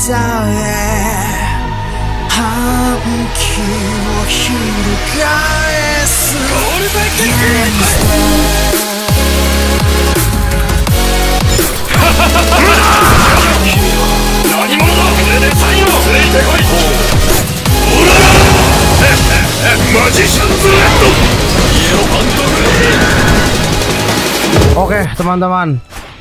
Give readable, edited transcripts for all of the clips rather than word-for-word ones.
Oke teman-teman,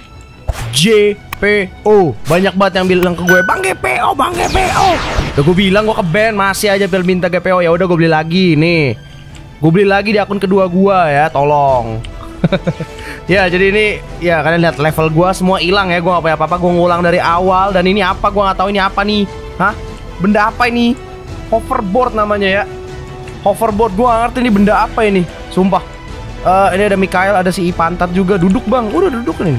GPO banyak banget yang bilang ke gue, Bang GPO, Bang GPO. Udah gue bilang gue ke band masih aja minta GPO. Ya udah gue beli lagi nih. Gue beli lagi di akun kedua gue ya, tolong. Ya jadi ini ya kalian lihat level gue semua hilang ya. Gue gak punya apa-apa, gue ngulang dari awal. Dan ini apa, gue gak tahu ini apa nih. Hah? Benda apa ini? Hoverboard namanya ya. Hoverboard, gue gak ngerti ini benda apa ini. Sumpah. Ini ada Mikael, ada si Pantat juga. Duduk bang, udah duduk nih.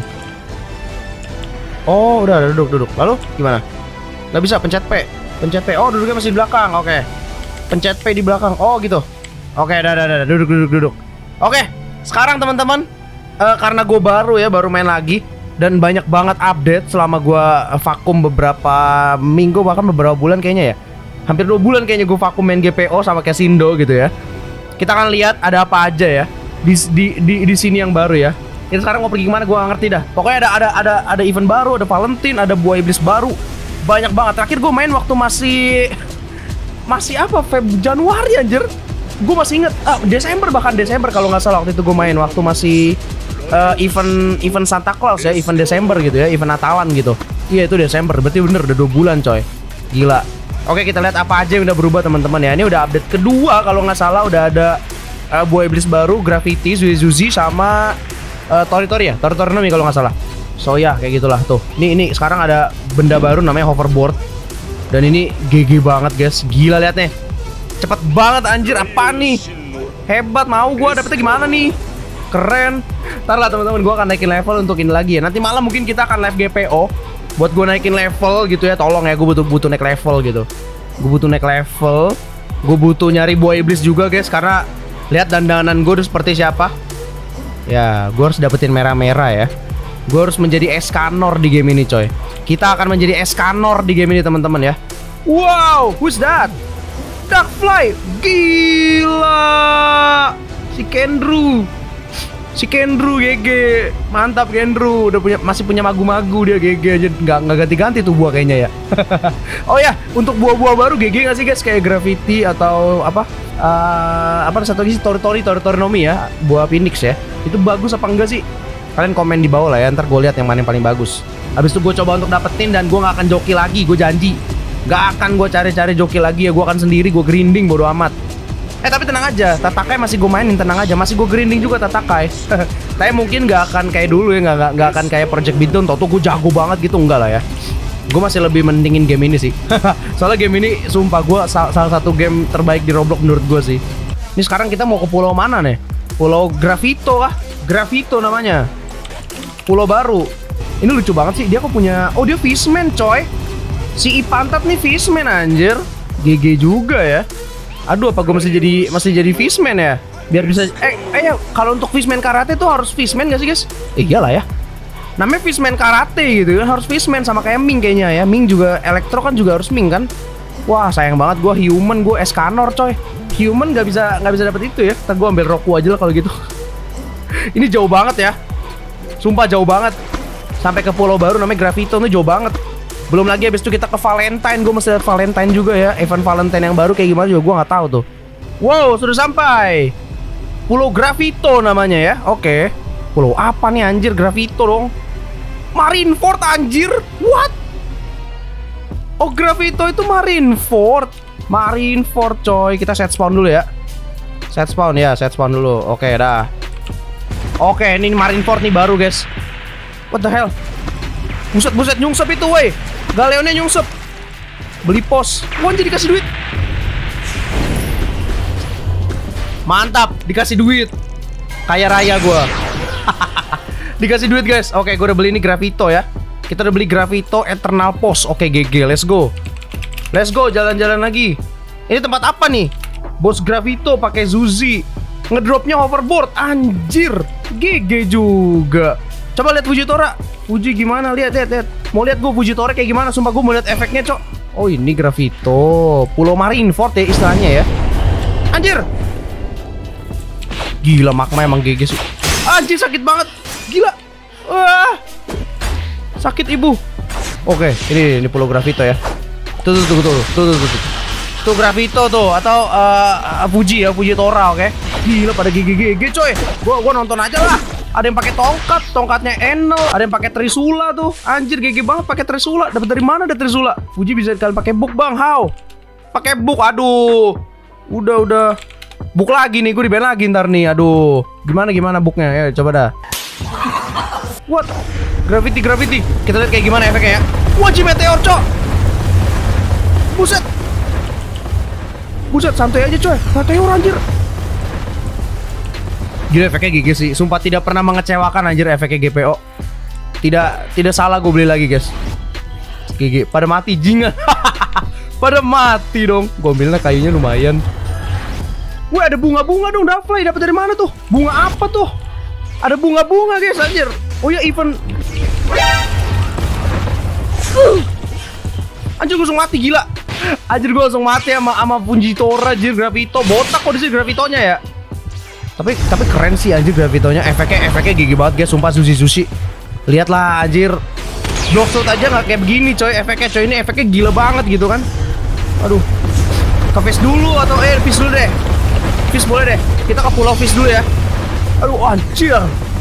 Oh udah duduk. Lalu gimana? Gak bisa pencet P. Pencet P, oh duduknya masih di belakang. Oke. Pencet P di belakang, oh gitu. Oke, udah, duduk. Oke, sekarang teman-teman, karena gue baru main lagi. Dan banyak banget update selama gue vakum beberapa minggu, bahkan beberapa bulan kayaknya ya. Hampir 2 bulan kayaknya gue vakum main GPO sama kayak Sindo gitu ya. Kita akan lihat ada apa aja ya di sini yang baru ya. Ini sekarang mau pergi kemana gue gak ngerti dah. Pokoknya ada event baru, ada Valentine, ada buah iblis baru. Banyak banget. Terakhir gue main waktu masih apa? Januari anjir. Gue masih inget Desember kalau nggak salah waktu itu gue main waktu masih event Santa Claus ya, event Desember gitu ya, event Natalan gitu. Iya itu Desember, berarti bener udah 2 bulan coy. Gila. Oke kita lihat apa aja yang udah berubah teman-teman ya. Ini udah update kedua kalau nggak salah, udah ada buah iblis baru, Gravity, Zuzi sama Tori Nomi kalau nggak salah. So ya kayak gitulah tuh. Ini sekarang ada benda baru namanya hoverboard. Dan ini GG banget guys. Gila lihat nih. Cepet banget anjir, apa nih? Hebat, mau gua dapetnya gimana nih? Keren. Ntar lah teman-teman, gua akan naikin level untuk ini lagi ya. Nanti malam mungkin kita akan live GPO buat gua naikin level gitu ya. Tolong ya, gua butuh naik level gitu. Gua butuh naik level. Gua butuh nyari buah iblis juga guys, karena lihat dandanan gua udah seperti siapa. Ya, gua harus dapetin merah-merah ya. Gua harus menjadi Escanor di game ini coy. Kita akan menjadi Escanor di game ini teman-teman ya. Wow, who's that? Darkfly, gila. Si Kendru GG, mantap Kendru. Udah masih punya magu-magu dia GG aja, nggak ganti-ganti tuh buah kayaknya ya. Oh ya, untuk buah-buah baru GG nggak sih guys, kayak Gravity atau apa satu lagi Tori Nomi ya, buah Phoenix ya. Itu bagus apa enggak sih? Kalian komen di bawah lah ya, ntar gue lihat yang mana yang paling bagus. Habis itu gue coba untuk dapetin dan gue nggak akan joki lagi, gue janji. Gak akan gue cari-cari joki lagi ya, gue akan sendiri, gue grinding bodo amat. Tapi tenang aja, Tatakai masih gue mainin, tenang aja, masih gue grinding juga Tatakai. Tapi mungkin gak akan kayak dulu ya, gak akan kayak Project Bidon, tau gue jago banget gitu, enggak lah ya. Gue masih lebih mendingin game ini sih. Soalnya game ini sumpah gue salah satu game terbaik di Roblox menurut gue sih. Ini sekarang kita mau ke pulau mana nih? Pulau Gravito kah? Gravito namanya. Pulau baru. Ini lucu banget sih, dia kok punya, oh dia fishman coy. Si Ipantat nih fishman anjir. GG juga ya. Aduh, apa gue masih jadi fishman ya? Biar bisa kalau untuk fishman karate tuh harus fishman gak sih guys? Iyalah ya. Namanya fishman karate gitu kan, harus fishman sama kayak Ming kayaknya ya. Ming juga elektro kan juga harus Ming kan. Wah, sayang banget gue human, gue Escanor coy. Human gak bisa dapet itu ya. Ntar gue ambil Roku aja lah kalau gitu. Ini jauh banget ya. Sumpah jauh banget. Sampai ke pulau baru namanya Gravito tuh jauh banget. Belum lagi habis itu kita ke Valentine. Gue mesti lihat Valentine juga ya. Event Valentine yang baru kayak gimana juga gue nggak tahu tuh. Wow, sudah sampai Pulau Gravito namanya ya. Oke. Pulau apa nih anjir? Gravito dong. Marineford anjir. What? Oh, Gravito itu Marineford. Marineford coy. Kita set spawn dulu ya. Set spawn dulu. Oke, dah. Oke, ini Marineford nih baru guys. What the hell? Buset nyungsep itu woi. Galeonnya nyungsep. Beli pos. Wah, jadi dikasih duit. Mantap, dikasih duit. Kaya raya gua. Dikasih duit guys. Oke, gue udah beli ini Gravito ya. Kita udah beli Gravito Eternal Post. Oke, GG, let's go. Let's go, jalan-jalan lagi. Ini tempat apa nih? Bos Gravito pakai Zuzi. Ngedropnya hoverboard. Anjir, GG juga. Coba lihat Fuji Tora. Fuji gimana? Lihat. Mau lihat gue Fujitore kayak gimana? Sumpah gue mau lihat efeknya, cok. Oh ini Gravito, Pulau Marineford ya istilahnya ya. Anjir. Gila, Magma emang GG sih. Anjir sakit banget. Gila. Wah. Sakit ibu. Oke, ini Pulau Gravito ya. Tuh. Tuh Gravito tuh atau Fuji ya, Fujitora, oke. Gila pada GG coy. Gua nonton aja lah. Ada yang pakai tongkat, tongkatnya Enel, ada yang pakai Trisula tuh. Anjir GG banget pakai Trisula. Dapat dari mana ada Trisula? Fuji bisa kalian pakai book, Bang. How? Pakai book. Aduh. Udah. Book lagi nih, gue di ban lagi ntar nih. Aduh. Gimana booknya? Ya coba dah. What? Gravity. Kita lihat kayak gimana efeknya ya. Wajib meteor, cok. Buset, santai aja coy. Meteor anjir. Gila efeknya GG sih. Sumpah tidak pernah mengecewakan anjir efeknya GPO. Tidak salah gue beli lagi, guys. GG. Pada mati jingan. Pada mati dong. Gue ambilnya kayunya lumayan. Wih, ada bunga-bunga dong, Dafly. Dapat dari mana tuh? Bunga apa tuh? Ada bunga-bunga, guys, anjir. Oh ya, event. Anjir gue langsung mati, gila. Anjir gue langsung mati sama Fujitora, anjir. Gravito. Botak kok disini Gravitonya ya. Tapi keren sih anjir Gravitonya. Efeknya GG banget, guys. Sumpah sushi. Lihatlah anjir. Blockshot aja nggak kayak begini coy. Efeknya coy, ini efeknya gila banget gitu kan. Aduh. Ke fish dulu atau fish dulu deh. Fish boleh deh. Kita ke pulau fish dulu ya. Aduh anjir.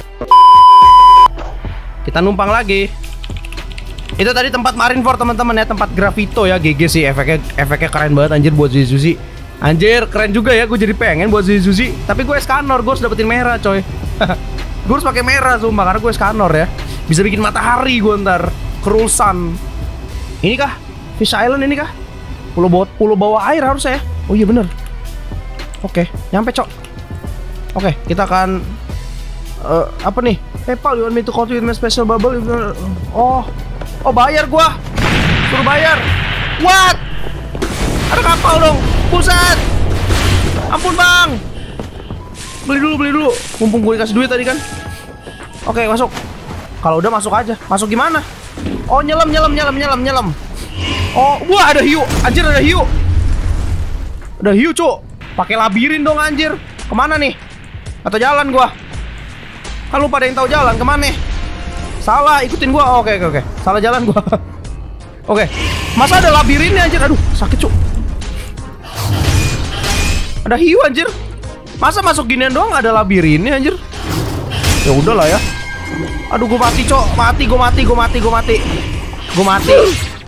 Kita numpang lagi. Itu tadi tempat Marineford teman-teman ya, tempat Gravito ya. GG sih efeknya keren banget anjir buat sushi. Anjir keren juga ya, gue jadi pengen buat sushi. Tapi gue Escanor, gue harus dapetin merah coy. Gue harus pakai merah sumpah karena gue Escanor ya. Bisa bikin matahari gue ntar. Cruel Sun. Ini kah? Fish Island ini kah? Pulau bawah air harusnya ya. Oh iya bener. Oke, nyampe cok. Oke, kita akan apa nih? PayPal, you want me to call you in my special bubble? Oh bayar gua. Suruh bayar. What? Ada kapal dong. Buset. Ampun bang. Beli dulu. Mumpung gue dikasih duit tadi kan. Oke, masuk. Kalau udah masuk aja. Masuk gimana? Oh nyelam. Oh, wah ada hiu. Anjir ada hiu. Ada hiu, cuk. Pakai labirin dong anjir. Kemana nih? Atau jalan gua? Kan lu pada yang tahu jalan kemana? Salah, ikutin gua. Oke. Salah jalan gua. Oke. Masa ada labirinnya anjir? Aduh, sakit, cuk. Ada hiu anjir. Masa masuk ginian doang ada labirinnya anjir? Ya udahlah ya. Aduh, gua mati, cok. Gua mati.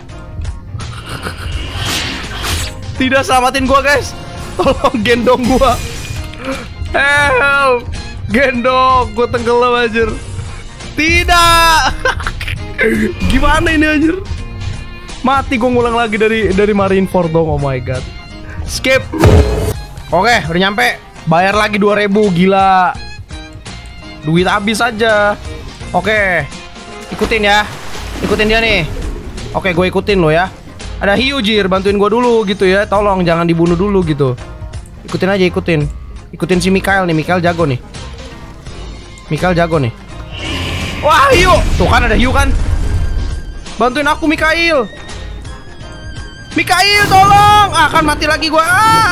Tidak selamatin gua, guys. Tolong gendong gua. Help. Gendong, gua tenggelam anjir. Tidak. Gimana ini anjir? Mati gua ngulang lagi dari Marineford dong. Oh my god. Skip. Oke, udah nyampe. Bayar lagi 2000, gila. Duit habis aja. Oke. Ikutin ya. Ikutin dia nih. Oke, gue ikutin lo ya. Ada hiu jir, bantuin gue dulu gitu ya. Tolong jangan dibunuh dulu gitu. Ikutin aja, ikutin si Mikael nih. Mikael jago nih. Wah, hiu. Tuh kan ada hiu kan. Bantuin aku Mikael. Mikael tolong. Akan mati lagi gue.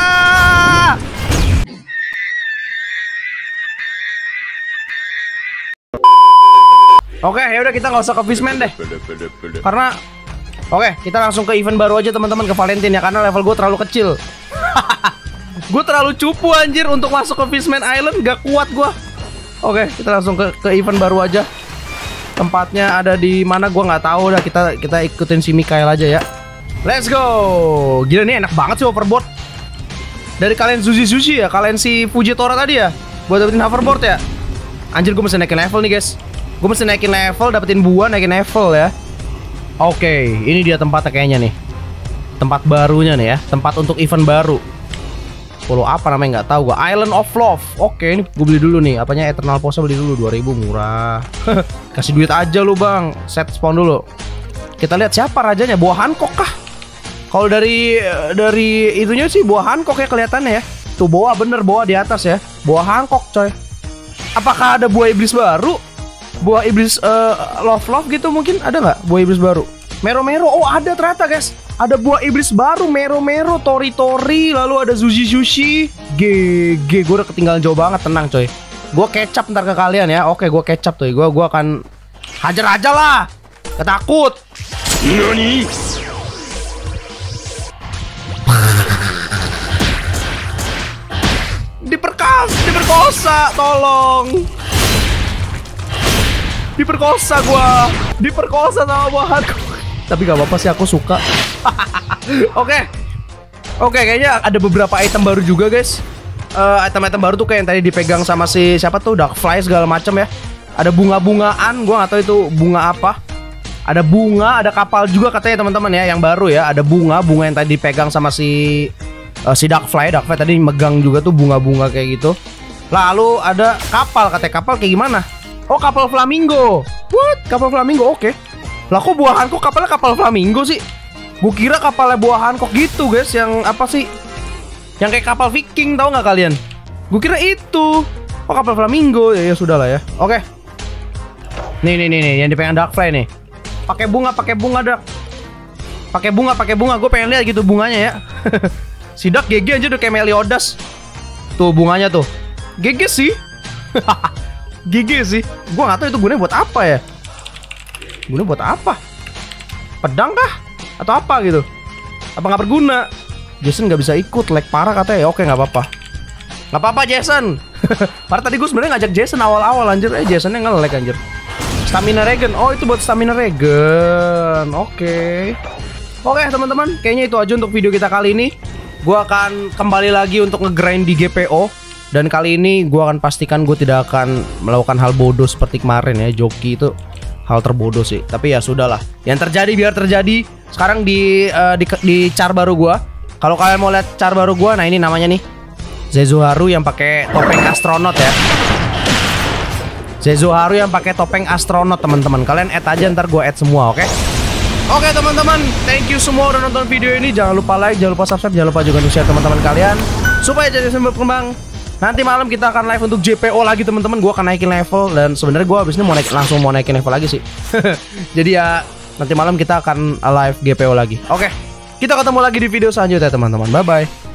Oke, ya udah kita nggak usah ke Fishman deh. Karena oke, kita langsung ke event baru aja teman-teman, ke Valentine ya, karena level gue terlalu kecil. Gue terlalu cupu anjir untuk masuk ke Fishman Island, gak kuat gue. Oke, kita langsung ke event baru aja. Tempatnya ada di mana gue nggak tahu. Udah kita ikutin si Mikael aja ya. Let's go. Gila nih enak banget sih hoverboard. Dari kalian sushi ya, kalian si Fujitora tadi ya, buat dapetin hoverboard ya. Anjir gue mesti naikin level nih guys. Gue mesti naikin level, dapetin buah, naikin level ya. Oke, ini dia tempatnya kayaknya nih. Tempat barunya nih ya, tempat untuk event baru. Pulau apa namanya nggak tahu gue. Island of Love. Oke, ini gue beli dulu nih. Apanya Eternal Pose beli dulu 2000 murah. Kasih duit aja lu bang. Set spawn dulu. Kita lihat siapa rajanya. Buah Hancock kah? Kalau dari itunya sih buah Hancock ya kelihatannya ya. Tuh boa bener, boa di atas ya. Buah Hancock coy. Apakah ada buah iblis baru? buah iblis love gitu mungkin ada nggak buah iblis baru? Mero, oh ada ternyata guys. Ada buah iblis baru, Mero, Tori, lalu ada Sushi. GG, gue udah ketinggalan jauh banget, tenang coy. Gue kecap ntar ke kalian ya. Oke, gue kecap tuh. Gue akan hajar aja lah. Ketakut. Nani? Diperkosa, tolong. Diperkosa gua. Diperkosa sama bahanku. Tapi gak apa-apa sih, aku suka. Oke, kayaknya ada beberapa item baru juga guys. Item-item baru tuh kayak yang tadi dipegang sama si siapa tuh, Darkfly segala macam ya. Ada bunga-bungaan, gua nggak tahu itu bunga apa. Ada bunga, ada kapal juga katanya teman-teman ya, yang baru ya. Ada bunga yang tadi dipegang sama si Darkfly tadi megang juga tuh bunga-bunga kayak gitu. Lalu ada kapal, katanya kapal kayak gimana? Oh, kapal flamingo. What? Kapal flamingo, oke. Lah kok buah Hancock kapalnya kapal flamingo sih? Gue kira kapalnya buah Hancock gitu guys, yang apa sih? Yang kayak kapal Viking, tahu nggak kalian? Gue kira itu. Oh, kapal flamingo. Ya sudah lah ya. Oke. Nih yang dipegang Darkfly nih. Pakai bunga Dak. Pakai bunga. Gue pengen lihat gitu bunganya ya. Si Dak GG aja udah kayak Meliodas. Tuh bunganya tuh. GG sih. GG sih. Gue nggak tahu itu gunanya buat apa ya. Gunanya buat apa? Pedang kah? Atau apa gitu? Apa nggak berguna? Jason nggak bisa ikut, lag parah katanya. Oke, nggak apa-apa. Nggak apa-apa Jason. Padahal tadi gue sebenarnya ngajak Jason awal-awal anjir. Jasonnya nge-lag anjir. Stamina regen. Oh, itu buat stamina regen. Oke, teman-teman, kayaknya itu aja untuk video kita kali ini. Gue akan kembali lagi untuk nge-grind di GPO. Dan kali ini gue akan pastikan gue tidak akan melakukan hal bodoh seperti kemarin ya. Joki itu hal terbodoh sih. Tapi ya sudahlah. Yang terjadi biar terjadi. Sekarang di char baru gue. Kalau kalian mau lihat char baru gue, nah ini namanya nih Zezuharu yang pakai topeng astronot ya. Zezuharu yang pakai topeng astronot teman-teman. Kalian add aja, ntar gue add semua, oke? Oke teman-teman, thank you semua udah nonton video ini. Jangan lupa like, jangan lupa subscribe, jangan lupa juga share teman-teman kalian supaya jadi sumber berkembang. Nanti malam kita akan live untuk JPO lagi teman-teman. Gue akan naikin level dan sebenarnya gue abis ini langsung mau naikin level lagi sih. Jadi ya nanti malam kita akan live GPO lagi. Oke, kita ketemu lagi di video selanjutnya teman-teman. Bye bye.